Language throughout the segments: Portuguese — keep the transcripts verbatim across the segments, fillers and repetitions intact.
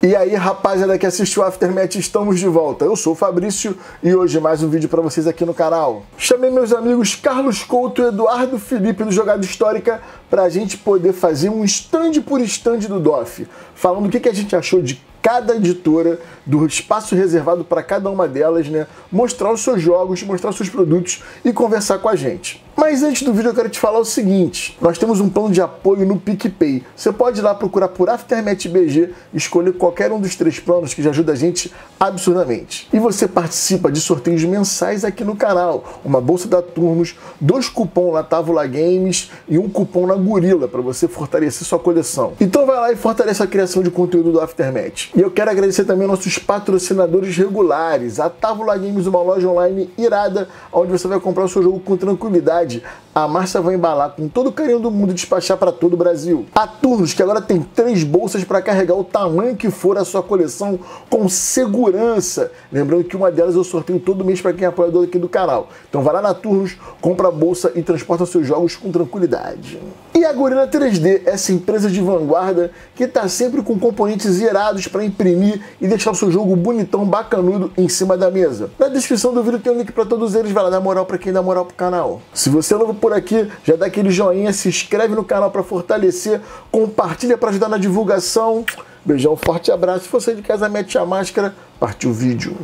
E aí, rapaziada que assistiu o Aftermath, estamos de volta. Eu sou o Fabrício e hoje mais um vídeo pra vocês aqui no canal. Chamei meus amigos Carlos Couto e Eduardo Felipe do Jogada Histórica pra gente poder fazer um stand por stand do D O F, falando o que, que a gente achou de cada editora, do espaço reservado para cada uma delas, né? Mostrar os seus jogos, mostrar os seus produtos e conversar com a gente. Mas antes do vídeo eu quero te falar o seguinte, nós temos um plano de apoio no PicPay. Você pode ir lá procurar por Aftermath B G, escolher qualquer um dos três planos que já ajuda a gente absurdamente. E você participa de sorteios mensais aqui no canal, uma bolsa da Turnos, dois cupons na Távola Games e um cupom na Gorilla para você fortalecer sua coleção. Então vai lá e fortalece a criação de conteúdo do Aftermath. E eu quero agradecer também nossos patrocinadores regulares, a Távola Games, uma loja online irada, onde você vai comprar o seu jogo com tranquilidade. A Márcia vai embalar com todo o carinho do mundo e despachar para todo o Brasil. A Turnos, que agora tem três bolsas para carregar o tamanho que for a sua coleção com segurança. Lembrando que uma delas eu sorteio todo mês para quem é apoiador aqui do canal. Então vai lá na Turnos, compra a bolsa e transporta seus jogos com tranquilidade. E a Gorilla três D, essa empresa de vanguarda que está sempre com componentes irados para imprimir e deixar o seu jogo bonitão, bacanudo em cima da mesa. Na descrição do vídeo tem um link para todos eles, vai lá dar moral para quem dá moral pro canal. Se você é novo por aqui, já dá aquele joinha, se inscreve no canal para fortalecer, compartilha para ajudar na divulgação. Beijão, forte abraço. Se você de casa, mete a máscara, partiu o vídeo.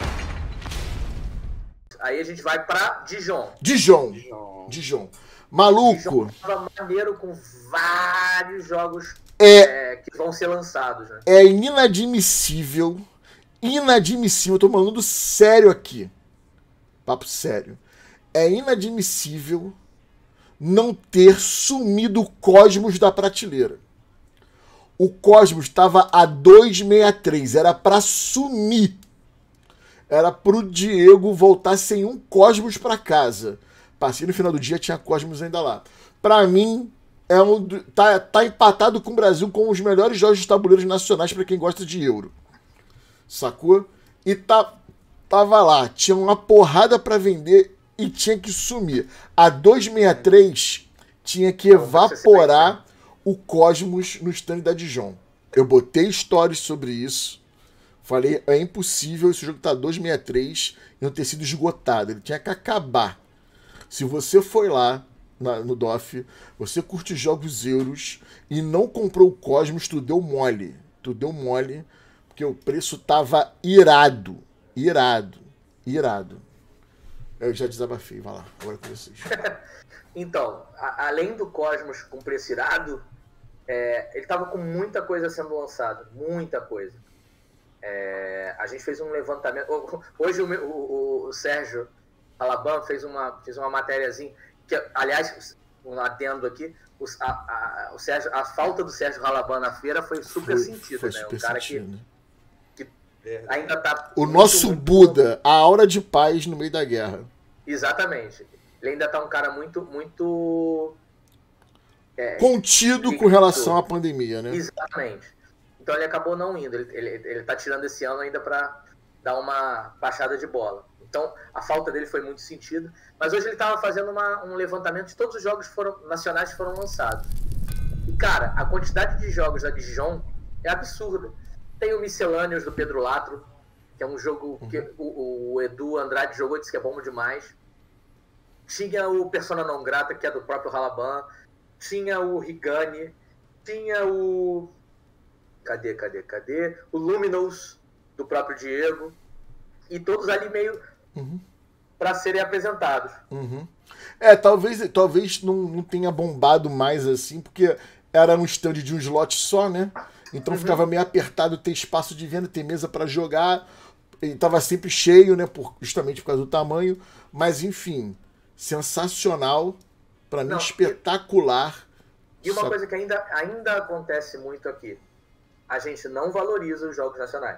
Aí a gente vai para Dijon. Dijon. Dijon. Dijon. Maluco. Dijon tava maneiro com vários jogos é, é, que vão ser lançados, né? É inadmissível, inadmissível, eu tô falando sério aqui, papo sério, é inadmissível não ter sumido o Cosmos da prateleira. O Cosmos estava a dois reais e sessenta e três, era pra sumir, era pro Diego voltar sem um Cosmos pra casa. Passei no final do dia, tinha Cosmos ainda lá. Pra mim, é um, tá, tá empatado com o Brasil com os melhores jogos de tabuleiros nacionais pra quem gosta de euro. Sacou? E tá, tava lá, tinha uma porrada pra vender e tinha que sumir. A dois reais e sessenta e três tinha que evaporar o Cosmos no stand da Dijon. Eu botei stories sobre isso. Falei, é impossível esse jogo tá dois reais e sessenta e três e não ter sido esgotado. Ele tinha que acabar. Se você foi lá na, no D O F, você curte jogos euros e não comprou o Cosmos, tu deu mole. Tu deu mole, porque o preço tava irado. Irado. Irado. Eu já desabafei, vai lá, agora com vocês. Então, a, além do Cosmos com preço irado, é, ele tava com muita coisa sendo lançada. Muita coisa. É, a gente fez um levantamento. Hoje o, o, o Sérgio Halaban fez uma, fez uma matériazinha, que, aliás, um adendo aqui, o, a, a, o Sérgio, a falta do Sérgio Halaban na feira foi super foi, sentido, foi né? Super um cara sentido. que, que ainda tá... O muito, nosso muito Buda, bom. A aura de paz no meio da guerra. Exatamente. Ele ainda tá um cara muito, muito... É, contido de, com relação à pandemia, né? Exatamente. Então ele acabou não indo, ele, ele, ele tá tirando esse ano ainda para dar uma baixada de bola. Então, a falta dele foi muito sentida. Mas hoje ele estava fazendo uma, um levantamento de todos os jogos foram, nacionais que foram lançados. E, cara, a quantidade de jogos da Dijon é absurda. Tem o Miscelâneos do Pedro Latro, que é um jogo que o, o Edu Andrade jogou e disse que é bom demais. Tinha o Persona Não Grata, que é do próprio Halaban. Tinha o Rigani. Tinha o... Cadê, cadê, cadê? O Luminous, do próprio Diego. E todos ali meio... Uhum. Para serem apresentados. Uhum. É, talvez, talvez não, não tenha bombado mais assim, porque era um stand de um slot só, né? Então uhum. ficava meio apertado ter espaço de venda, ter mesa para jogar. Ele tava sempre cheio, né? Por, justamente por causa do tamanho. Mas, enfim, sensacional. Para mim, espetacular. E uma só... coisa que ainda, ainda acontece muito aqui. A gente não valoriza os jogos nacionais.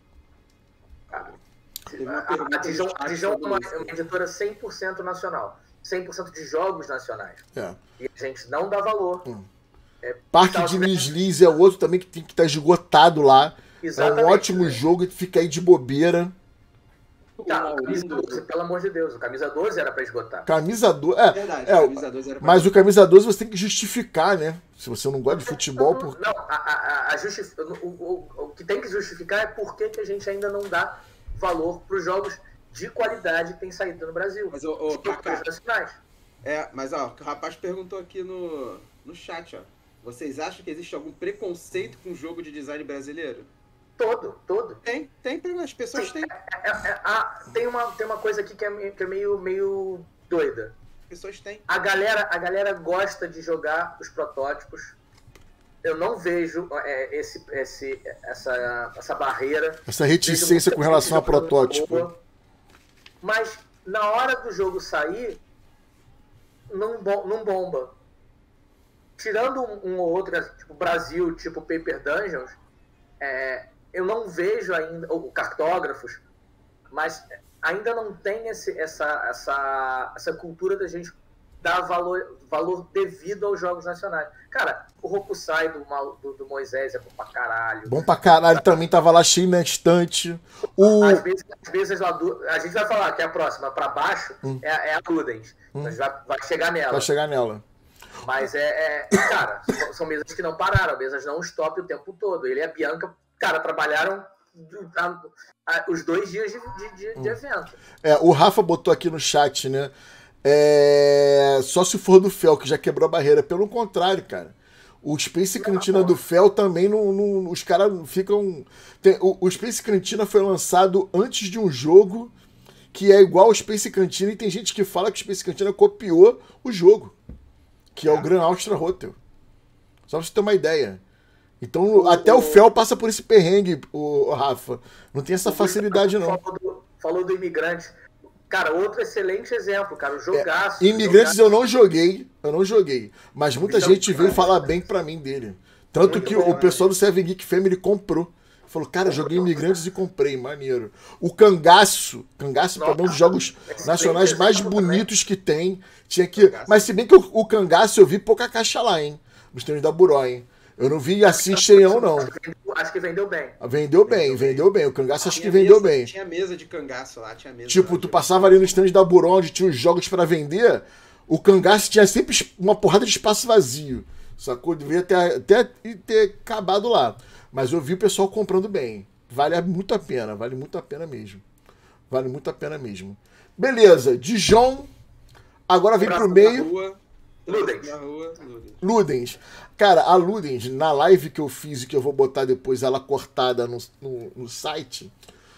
Tá? A, a Dijon, a Dijon é uma, uma editora cem por cento nacional, cem por cento de jogos nacionais. É. E a gente não dá valor. Hum. É, Parque de Nislis é outro também que tem que estar esgotado lá. Exatamente. É um ótimo jogo e fica aí de bobeira. Tá, camisa doze, pelo amor de Deus, o camisa doze era pra esgotar. Camisa doze, é, Verdade, é, camisa doze era pra mas o camisa doze você tem que justificar, né? Se você não gosta de futebol... Não, Por... não a, a, a justi... o, o, o que tem que justificar é por que que a gente ainda não dá valor pros jogos de qualidade que tem saído no Brasil. Mas, ô, ô, Kaká, nacionais. É, mas ó, o rapaz perguntou aqui no, no chat, ó. Vocês acham que existe algum preconceito com o jogo de design brasileiro? Todo, todo. Tem, tem, as pessoas têm. É, é, é, a, tem, uma, tem uma coisa aqui que é, que é meio, meio doida. As pessoas têm. A galera, a galera gosta de jogar os protótipos. Eu não vejo é, esse, esse, essa, essa barreira. Essa reticência com relação a protótipo. Boa, mas na hora do jogo sair, não, não bomba. Tirando um, um ou outro, tipo Brasil, tipo Paper Dungeons, é, eu não vejo ainda, ou cartógrafos, mas ainda não tem esse, essa, essa, essa cultura da gente dar valor, valor devido aos jogos nacionais. Cara, o Hokusai do, do, do Moisés é bom pra caralho. Bom pra caralho, também tava lá cheio na estante. O... Às vezes, às vezes a gente vai falar que é a próxima, pra baixo, hum. é, é a Ludens. Hum. A gente vai, vai chegar nela. Vai chegar nela. Mas é, é cara, são mesas que não pararam, mesas não stop o tempo todo. Ele e a Bianca, cara, trabalharam a, a, os dois dias de, de, de, de evento. É, o Rafa botou aqui no chat, né? É, só se for do Fel, que já quebrou a barreira. Pelo contrário, cara. O Space Cantina do Fel também não. não os caras ficam. Tem, o, o Space Cantina foi lançado antes de um jogo que é igual ao Space Cantina, e tem gente que fala que o Space Cantina copiou o jogo. Que é o Grand Austria Hotel. Só pra você ter uma ideia. Então, o, até o, o Fel passa por esse perrengue, o, o Rafa. Não tem essa facilidade, não. Falou do, falou do Imigrante. Cara, outro excelente exemplo, cara. O jogaço. É, Imigrantes jogaço. eu não joguei. Eu não joguei. Mas muita então, gente veio falar bem pra mim dele. Tanto que bom, o pessoal né? do Seven Geek Family comprou. Falou, cara, joguei Imigrantes e comprei, maneiro. O Cangaço, Cangaço para mim é um dos jogos nacionais mais bonitos que tem. Tinha que... Mas se bem que o, o Cangaço eu vi pouca caixa lá, hein? Nos treinos da Buró, hein? Eu não vi assim cheião, não. Acho que vendeu bem. Vendeu bem, vendeu bem. O Cangaço acho que vendeu mesa, bem. Tinha mesa de Cangaço lá, tinha mesa. Tipo, lá, tu passava ali nos treinos da Buró, onde tinha os jogos para vender, o Cangaço tinha sempre uma porrada de espaço vazio. Sacou? Devia ter, até ter acabado lá. Mas eu vi o pessoal comprando bem. Vale muito a pena, vale muito a pena mesmo. Vale muito a pena mesmo. Beleza, Dijon. Agora vem pro meio. Ludens. Ludens. Cara, a Ludens, na live que eu fiz e que eu vou botar depois ela cortada no, no, no site,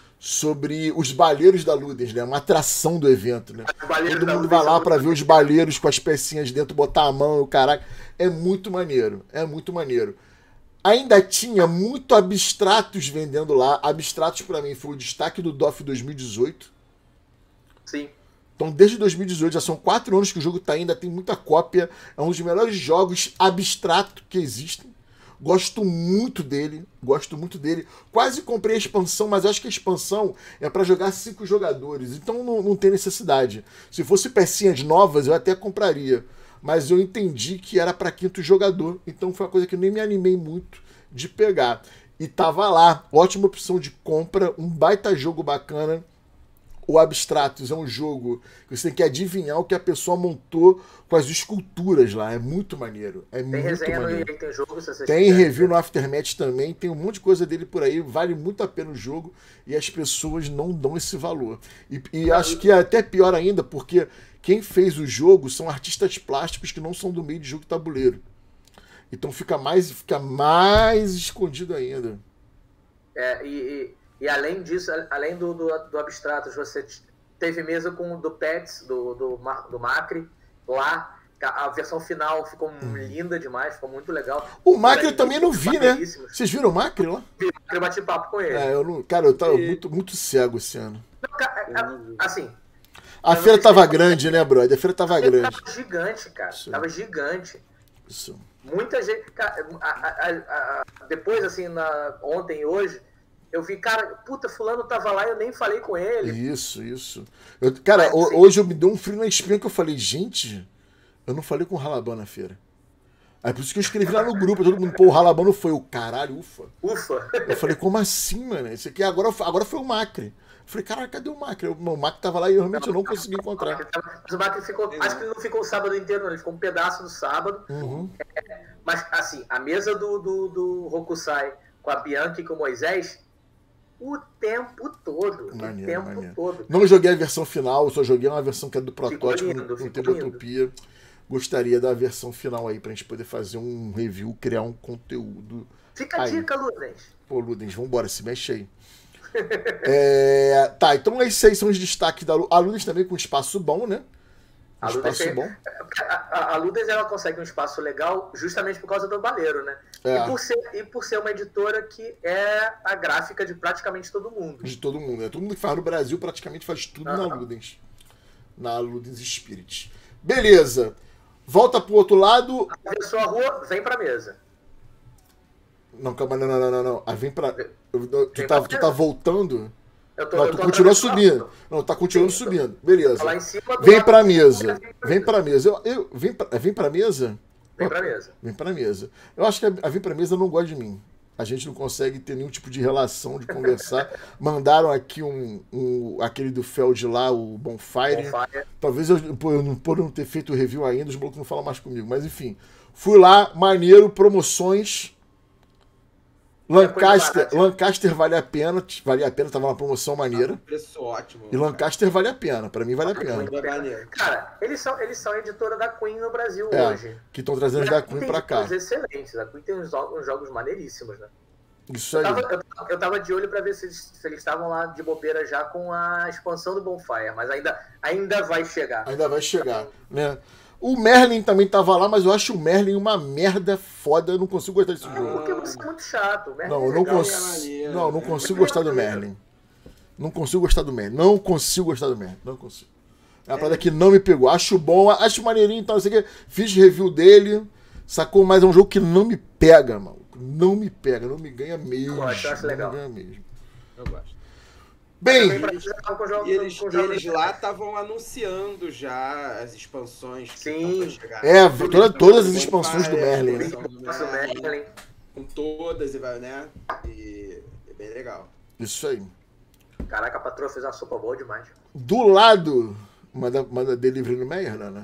sobre os balheiros da Ludens, né? Uma atração do evento, né? Todo mundo vai lá pra ver os balheiros com as pecinhas dentro, botar a mão e o caralho. É muito maneiro, é muito maneiro. Ainda tinha muito abstratos vendendo lá. Abstratos, pra mim, foi o destaque do D O F dois mil e dezoito. Sim. Então, desde dois mil e dezoito, já são quatro anos que o jogo tá ainda, tem muita cópia. É um dos melhores jogos abstratos que existem. Gosto muito dele, gosto muito dele. Quase comprei a expansão, mas acho que a expansão é pra jogar cinco jogadores. Então, não, não tem necessidade. Se fosse pecinhas novas, eu até compraria. Mas eu entendi que era para quinto jogador, então foi uma coisa que eu nem me animei muito de pegar. E tava lá, ótima opção de compra, um baita jogo bacana. O Abstratos é um jogo que você tem que adivinhar o que a pessoa montou com as esculturas lá, é muito maneiro. É tem muito resenha maneiro. no tem jogo, se você Tem quiser. Review no Aftermath também, tem um monte de coisa dele por aí, vale muito a pena o jogo e as pessoas não dão esse valor. E, e acho que é até pior ainda, porque quem fez o jogo são artistas plásticos que não são do meio de jogo tabuleiro. Então fica mais, fica mais escondido ainda. É, e, e, e além disso, além do, do, do Abstratos, você teve mesa com o do Pets, do, do, do Macri, lá. A versão final ficou hum. linda demais, ficou muito legal. O Macri eu também não vi, né? Vocês viram o Macri lá? Eu bati papo com ele. É, eu não, cara, eu tava e... muito, muito cego esse ano. Não, cara, assim... A feira tava grande, né, brother? A feira tava grande. Tava gigante, cara. Isso. Tava gigante. Isso. Muita gente... Cara, a, a, a, a, depois, assim, na, ontem e hoje, eu vi, cara, puta, fulano tava lá e eu nem falei com ele. Isso, isso. Eu, cara, Mas, hoje eu me deu um frio na espinha que eu falei, gente, eu não falei com o Ralaban na feira. Aí por isso que eu escrevi lá no grupo, todo mundo, pô, o Ralabano foi o caralho, ufa. Ufa. Eu falei, como assim, mano? Esse aqui agora, agora foi o Macri. Eu falei, caralho, cadê o Macri? O Macri tava lá e eu realmente não, não consegui encontrar. Mas o Macri ficou, acho que ele não ficou o sábado inteiro, não. Ele ficou um pedaço do sábado. Uhum. É, mas, assim, a mesa do, do, do Hokusai com a Bianca e com o Moisés, o tempo todo. Maneiro, o tempo maneiro. todo. Não joguei a versão final, só joguei uma versão que é do protótipo, lindo, não tem Utopia. Gostaria da versão final aí pra gente poder fazer um review, criar um conteúdo. Fica a aí. dica, Ludens. Pô, Ludens, vambora, se mexe aí. é, tá, então esses aí são os destaques da Ludens. A Ludens também com um espaço bom, né? Um a espaço Ludens, bom. A, a, a Ludens, ela consegue um espaço legal justamente por causa do Baleiro, né? É. E, por ser, e por ser uma editora que é a gráfica de praticamente todo mundo. De todo mundo, né? Todo mundo que faz no Brasil praticamente faz tudo uhum. na Ludens. Na Ludens Spirit. Beleza. Volta pro outro lado. Atravessou a rua, vem pra mesa. Não, calma, não, não, não, não. não. Ah, vem pra. Vem tu, tá, tu tá voltando? Eu tô, não, eu tu tô continua subindo. Não, tá continuando Sim, subindo. Beleza. Lá em cima do vem lado pra de mesa. cima, Vem pra mesa. Eu, eu, vem, pra, vem pra mesa? Vem pra mesa. Vem pra mesa. Eu acho que a, a Vem pra mesa não gosta de mim. A gente não consegue ter nenhum tipo de relação, de conversar. Mandaram aqui um, um aquele do Feld lá, o Bonfire. Bonfire. Talvez eu, pô, eu não, por não ter feito o review ainda, os malucos não falam mais comigo. Mas enfim, fui lá, maneiro, promoções. Lancaster, é Lancaster vale a pena, vale a pena, tava uma promoção maneira. Ah, preço ótimo. E Lancaster vale a pena, pra mim vale a pena. Cara, eles são, eles são editora da Queen no Brasil é, hoje. Que estão trazendo os da Queen pra cá. Tem excelentes, a Queen tem uns, uns jogos maneiríssimos, né? Isso aí. Eu tava, eu, eu tava de olho pra ver se eles, se eles estavam lá de bobeira já com a expansão do Bonfire, mas ainda, ainda vai chegar. Ainda vai chegar, né? O Merlin também tava lá, mas eu acho o Merlin uma merda foda. Eu não consigo gostar desse ah, jogo. Porque você é muito chato. Merlin não, eu não, consigo, não, não consigo gostar do Merlin. Não consigo gostar do Merlin. Não consigo gostar do Merlin. Não consigo. É uma parada que não me pegou. Acho bom, acho maneirinho, então, não sei o que. Fiz review dele, sacou? Mas é um jogo que não me pega, mano. Não me pega, não me ganha mesmo. Eu acho, eu acho legal. Não me ganha mesmo. Eu gosto. Bem, e eles, e eles lá estavam anunciando já as expansões que Sim. estão pra chegar. É, toda, todas as expansões do Merlin, né? Merlin. Com todas, né? E é bem legal. Isso aí. Caraca, a patroa fez uma sopa boa demais. Do lado, manda, manda delivery no Meyer, né?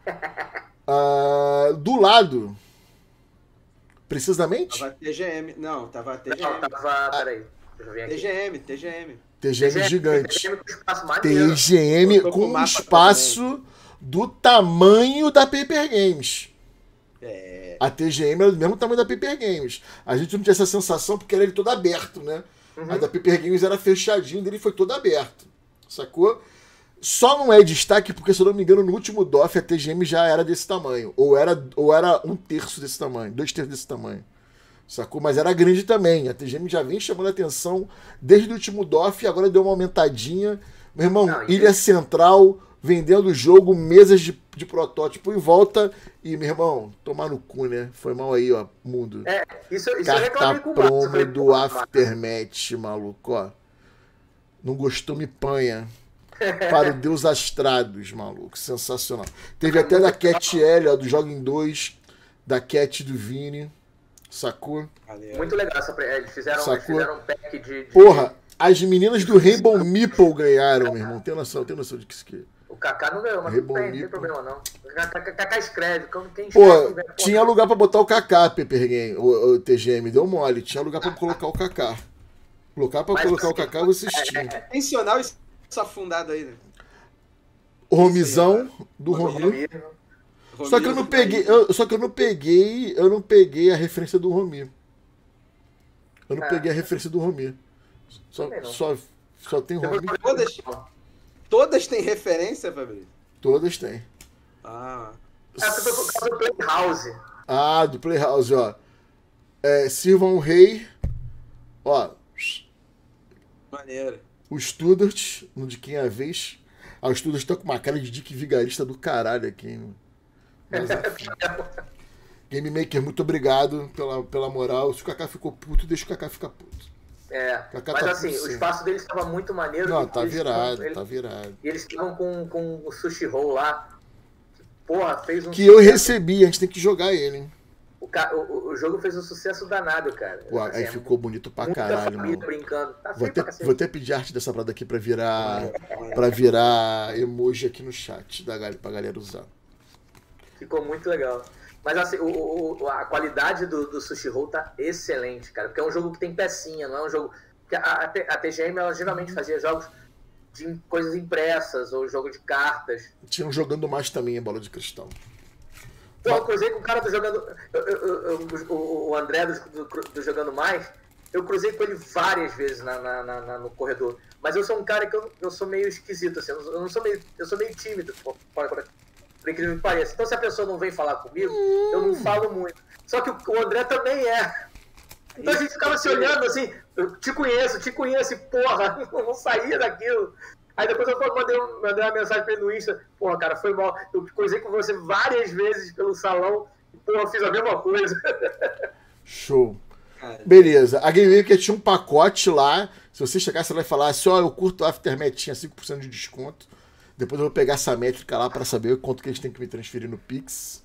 uh, do lado, precisamente? Tava T G M, não, tava T G M. Não, tava, peraí. T G M, T G M. T G M gigante. T G M com um espaço do tamanho da Paper Games. É. A T G M é do mesmo tamanho da Paper Games. A gente não tinha essa sensação porque era ele todo aberto, né? Uhum. A da Paper Games era fechadinho, dele foi todo aberto. Sacou? Só não é destaque porque, se eu não me engano, no último D O F a T G M já era desse tamanho. Ou era, ou era um terço desse tamanho, dois terços desse tamanho. Sacou? Mas era grande também. A T G M já vem chamando a atenção desde o último D O F e agora deu uma aumentadinha. Meu irmão, não, Ilha Central, vendendo o jogo, mesas de, de protótipo em volta. E, meu irmão, tomar no cu, né? Foi mal aí, ó, mundo. É, isso, isso Carta promo do Aftermath, maluco, ó. Não gostou, me panha. Para o Deus Astrados, maluco. Sensacional. Teve até da Cat L, ó, do Jogo em dois, da Cat do Vini. Sacou? Muito legal essa. Eles fizeram, eles fizeram um pack de, de. Porra, as meninas do Rainbow Meeple ganharam, meu irmão. Tem noção, tem noção de que isso aqui. O Kaká não ganhou, mas não tem, não tem problema não. O Kaká escreve. Quem escreve Pô, vem, tinha lugar pra botar o Kaká, Paper Game, o, o T G M, deu mole. Tinha lugar pra colocar o Kaká. Lugar pra mas, colocar assim, o Kaká, vocês tinham. É intencional isso afundado aí, né? O Romizão do Romi. Só que eu não peguei, eu, só que eu não peguei, eu não peguei a referência do Romi. Eu não é. peguei a referência do Romi. Só, só, só tem Romi. Todas, todas têm referência, Fabrício? Todas têm. Ah. É por causa do Playhouse. Ah, do Playhouse, ó. É, sirvam o rei. Ó. Maneiro. O Studart, no de quem é a vez. Ah, o Studart tá com uma cara de Dick Vigarista do caralho aqui, hein? Mas, Game Maker, muito obrigado pela, pela moral. Se o Kaká ficou puto, deixa o Kaká ficar puto. É, Kaká mas tá assim, o espaço deles estava muito maneiro. Não, tá virado, estavam, tá virado. E eles estavam com, com o Sushi Roll lá. Porra, fez um... Que eu recebi, a gente tem que jogar ele, hein? ca- o, o jogo fez um sucesso danado, cara. Pô, Assim, aí é ficou bonito pra muita caralho, família mano. brincando. Tá Vou feio pra até, cacete. vou até pedir arte dessa parada aqui pra virar, pra virar emoji aqui no chat, da, gal- pra galera usar. Ficou muito legal. Mas assim, o, o- o- a qualidade do, do Sushi Roll tá excelente, cara. Porque é um jogo que tem pecinha, não é um jogo... Porque a, a, T- a T G M, ela geralmente fazia jogos de coisas impressas, ou jogo de cartas. Tinham jogando mais também em bola de cristal. Pô, eu cruzei com o cara do Jogando... eu- eu- eu- o, o André do, do, do Jogando Mais, eu cruzei com ele várias vezes na, na- na- na- no corredor. Mas eu sou um cara que eu, eu sou meio esquisito, assim. Eu não sou meio, eu sou meio tímido, por, por, por, por incrível que pareça. Então, se a pessoa não vem falar comigo, eu não falo muito. Só que o, o André também é. Então a gente ficava se olhando assim, eu te conheço, te conheço, e porra, eu não saía daquilo. Aí depois eu mandei, mandei uma mensagem pra ele no Insta, porra, cara, foi mal. Eu cruzei com você várias vezes pelo salão, e porra, eu fiz a mesma coisa. Show. Beleza. A Game Maker tinha um pacote lá. Se você chegasse lá e falasse, ó, eu curto o Aftermath, tinha cinco por cento de desconto. Depois eu vou pegar essa métrica lá pra saber quanto que eles têm que me transferir no Pix.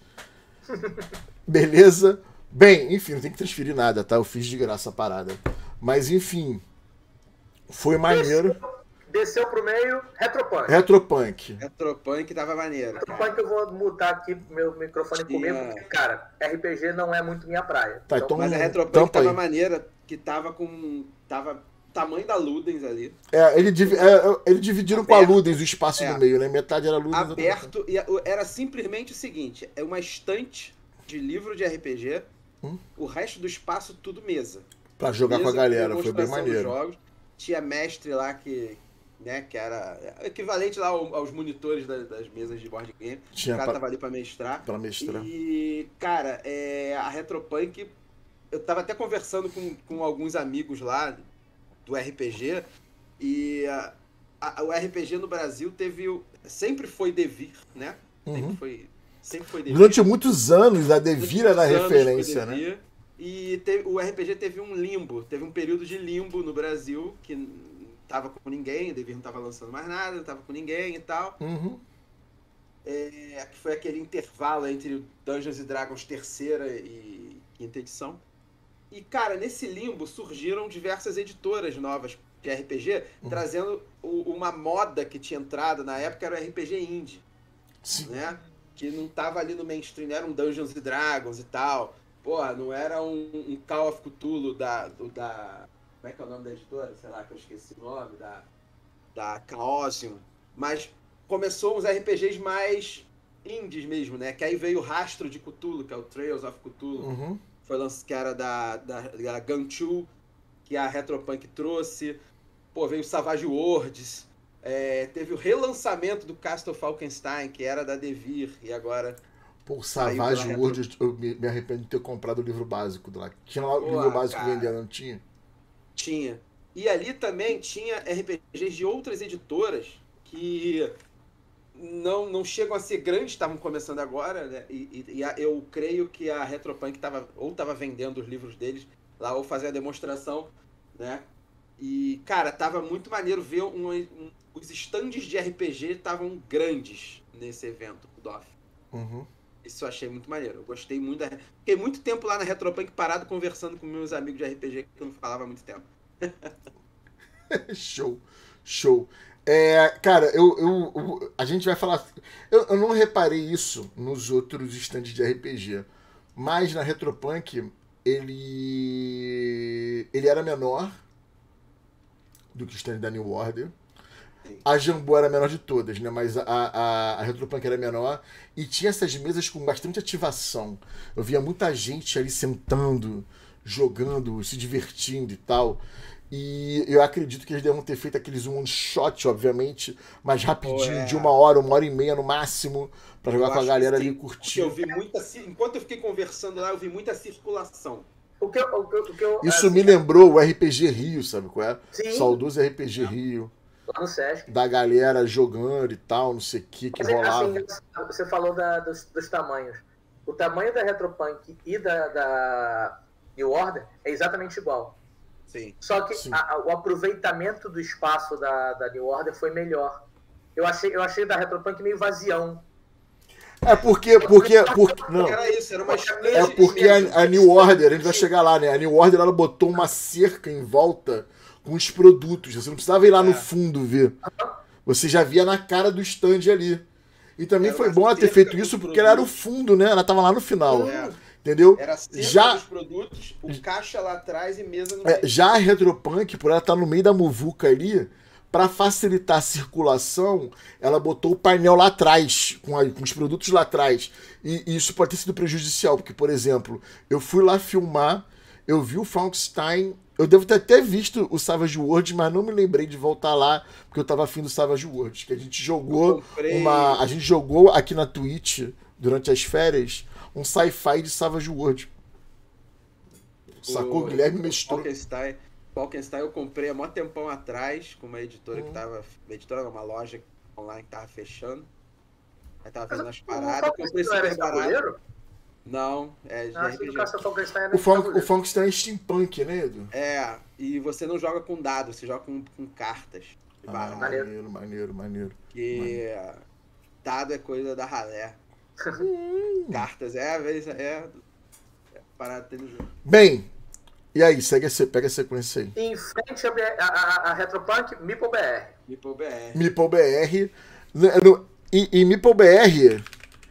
Beleza? Bem, enfim, não tem que transferir nada, tá? Eu fiz de graça a parada. Mas, enfim, foi maneiro. Desceu, desceu pro meio, Retropunk. Retropunk. Retropunk tava maneiro. Retropunk eu vou mutar aqui meu microfone Tinha- comigo, porque, cara, R P G não é muito minha praia. Tá, então- Mas a Hum, Retropunk tampa tava aí. maneira, que tava com... Tava tamanho da Ludens ali. É, ele divi- é, é, eles dividiram com a Aberto. Ludens o espaço É. do meio, né? Metade era Ludens. outra Aberto, e a- era simplesmente o seguinte, é uma estante de livro de R P G, Hum. o resto do espaço tudo mesa. Pra jogar com a Mesa galera, foi bem demonstração dos maneiro. jogos. Tinha mestre lá que, né, que era equivalente lá ao- aos monitores da- das mesas de board game. Tinha o cara pra, tava ali pra mestrar. pra mestrar. E, cara, é, a Retropunk, eu tava até conversando com, com alguns amigos lá do R P G, e a- a- o R P G no Brasil teve, o- sempre foi Devir, né? Sempre Uhum. foi, sempre foi Devir. Durante muitos anos, a Devir era a Muitos anos referência, foi né? Devir. E teve- o R P G teve um limbo, teve um período de limbo no Brasil, que não tava com ninguém, o Devir não tava lançando mais nada, não tava com ninguém e tal. Uhum. É, que foi aquele intervalo entre o Dungeons and Dragons terceira e quinta edição. E, cara, nesse limbo surgiram diversas editoras novas de R P G, Uhum. trazendo o- uma moda que tinha entrado na época, era o R P G indie, Sim. né? Que não tava ali no mainstream, não era um Dungeons and Dragons e tal. Porra, não era um, um Call of Cthulhu da, do, da... Como é que é o nome da editora? Sei lá, que eu esqueci o nome. Da, da Chaosium. Mas começou uns R P Gs mais indies mesmo, né? Que aí veio o Rastro de Cthulhu, que é o Trails of Cthulhu. Uhum. Foi lançado, que era da, da, da Gunchu, que a Retropunk trouxe. Pô, veio o Savage Worlds. É, teve o relançamento do Castle Falkenstein, que era da Devir, e agora... Pô, Saiu Savage pela World, eu me, me arrependo de ter comprado o livro básico do lá. Tinha lá o Pô, livro básico cara. vendendo, não tinha? Tinha. E ali também tinha R P Gs de outras editoras que não, não chegam a ser grandes, estavam começando agora, né? E, e- e a- eu creio que a Retropunk tava, ou estava vendendo os livros deles lá, ou fazendo a demonstração, né? E, cara, tava muito maneiro ver um, um- os stands de R P G estavam grandes nesse evento do D O F. Uhum. Isso eu achei muito maneiro. Eu gostei muito da... Fiquei muito tempo lá na Retropunk parado conversando com meus amigos de R P G que eu não falava há muito tempo. Show, show. É, cara, eu, eu, eu- a gente vai falar. Eu, eu não reparei isso nos outros stands de R P G, mas na Retropunk ele ele era menor do que o stand da New Order. A Jambu era a menor de todas, né? Mas a, a, a Retropunk era menor. E tinha essas mesas com bastante ativação. Eu via muita gente ali sentando, jogando, se divertindo e tal. E eu acredito que eles devem ter feito aqueles one shot, obviamente, mais rapidinho, Pô, é. de uma hora, uma hora e meia no máximo, pra jogar Eu com a acho galera que sim, ali porque curtir. eu vi muita... ci- Enquanto eu fiquei conversando lá, eu vi muita circulação. O que eu, o que eu, o que eu, Isso assim, me lembrou o R P G Rio, sabe qual é? Sim. Saudoso R P G Rio. lá no Sesc. Da galera jogando e tal, não sei o que, que Mas, rolava. assim, você falou da- dos, dos tamanhos. O tamanho da Retropunk e da, da New Order é exatamente igual. Sim. Só que Sim. a- a- o aproveitamento do espaço da, da New Order foi melhor. Eu achei, eu achei da Retropunk meio vazião. É porque, porque, porque não. Era isso, era uma É porque a, a New Order, a gente vai chegar lá, né? A New Order, ela botou uma cerca em volta com os produtos. Você não precisava ir lá no fundo ver. Você já via na cara do stand ali. E também Era foi uma bom ela ter cerca feito dos isso porque ela era o fundo, né? Ela tava lá no final. É. Entendeu? Era cerca Já, dos produtos, o caixa lá atrás e mesa no é, meio. já a Retropunk, por ela estar no meio da muvuca ali, para facilitar a circulação, ela botou o painel lá atrás, com, a, com os produtos lá atrás. E, e isso pode ter sido prejudicial, porque, por exemplo, eu fui lá filmar, eu vi o Frankenstein, eu devo ter até visto o Savage Worlds, mas não me lembrei de voltar lá, porque eu tava afim do Savage Worlds, que a gente jogou uma. A gente jogou aqui na Twitch, durante as férias, um sci-fi de Savage Worlds. Sacou? O Guilherme mestrou. Falkenstein, Falkenstein eu comprei há mó tempão atrás, com uma editora Hum. que tava. Uma editora, não, uma loja online que tava fechando. Aí tava Mas fazendo as o paradas, comprei Falkenstein não era super barato. tabuleiro? Não, é de Ah, achei que o R P G. Castle Falkenstein era O, de Funk, o tabuleiro. Frankenstein é steampunk, né, Edu? É, e você não joga com dados, você joga com, com cartas. de Ah, baralho. maneiro. maneiro, maneiro, maneiro. Porque dado é coisa da ralé. Hum. Cartas é, às vezes, é. é parada ter no jogo. Bem, e aí, segue a, se- pega a sequência aí. Em frente a, B- a, a, a Retropunk, Meeple B R. Meeple B R. Meeple B R. No- no- E, e Meeple B R,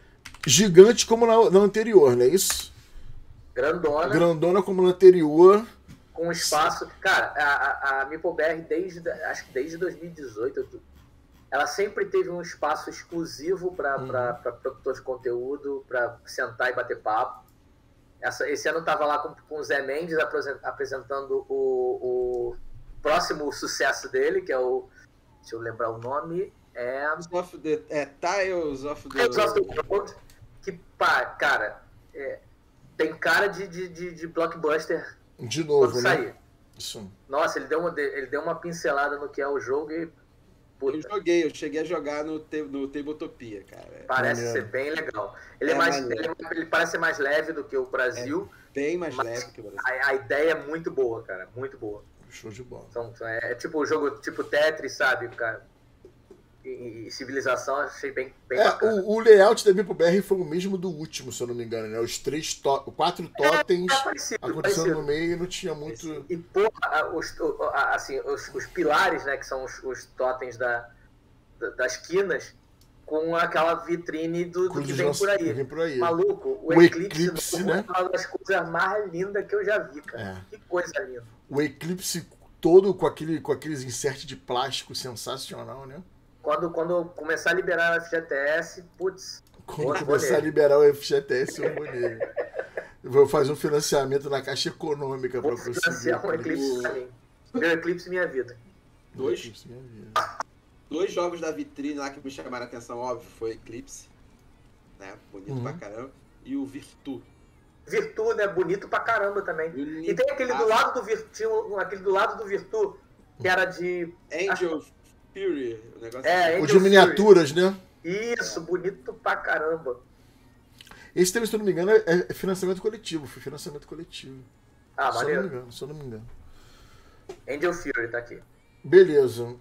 gigante como na, na anterior, não é isso? Grandona, Grandona como na anterior. com espaço. Cara, a, a, a Meeple B R, desde, acho que desde dois mil e dezoito, eu- ela sempre teve um espaço exclusivo para Uhum. produtores de conteúdo, para sentar e bater papo. Essa, esse ano estava lá com, com o Zé Mendes apresen- apresentando o, o próximo sucesso dele, que é o. Deixa eu lembrar o nome. É. Tales of the, é, Tiles of the... Tales of the World. Que, pá, cara, é, tem cara de, de, de, de blockbuster De quando novo, né? sair. Isso. Nossa, ele deu, uma, ele deu uma pincelada no que é o jogo e. Eu Puta, joguei, eu cheguei a jogar no, te, no Tabletopia, cara. parece Maneiro. ser bem legal. Ele, é É mais, maneiro. ele, ele parece ser mais leve do que o Brasil. Bem mais Mas- leve que o Brasil. A, a ideia é muito boa, cara. Muito boa. Show de bola. Então, é, é tipo o jogo tipo Tetris, sabe, cara? E, e Civilização, achei bem, bem É, bacana. o, o layout da Meeple B R foi o mesmo do último, se eu não me engano, né? Os três to quatro totens É parecido, acontecendo parecido. no meio e não tinha muito. E, porra, a- os, o- a- assim, os, os pilares, né, que são os, os totens da, da- das quinas, com aquela vitrine do, do Cruz que dos vem nossos- por aí. que vem por aí. Maluco, o, O Eclipse, Eclipse, novo né? é uma das coisas mais lindas que eu já vi, cara. É. Que coisa linda. O Eclipse todo com, aquele, com aqueles inserts de plástico sensacional, né? Quando, quando começar a liberar o F G T S, putz, Quando Boa, começar boa a liberar o F G T S, eu vou nele. Eu vou fazer um financiamento na Caixa Econômica para vou conseguir. financiar um Eclipse pra mim. Meu Eclipse, minha vida. Dois, Eclipse, minha vida. dois jogos da vitrine lá que me chamaram a atenção, óbvio, foi Eclipse, né? Bonito Uhum. pra caramba. E o Virtu. Virtu, né? Bonito pra caramba também. Bonito. E tem aquele do lado do Virtu, tinha um- aquele do lado do Virtu, que era de. Angel Fury, o negócio É, assim. O Angel de miniaturas, né? Isso, bonito pra caramba. Esse também, se eu não me engano, é é financiamento coletivo. Foi financiamento coletivo. Ah, se eu não me maneiro. engano, se eu não me engano. Angel Fury tá aqui. Beleza.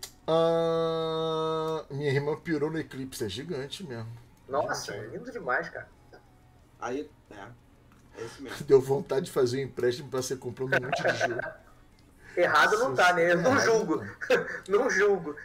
Ah, minha irmã pirou no Eclipse. É gigante mesmo. Nossa, lindo demais, cara. Aí, é, é isso mesmo. Deu vontade de fazer um empréstimo pra você comprando um monte de jogo. Errado não tá, né? Eu não Errado julgo. não Não julgo.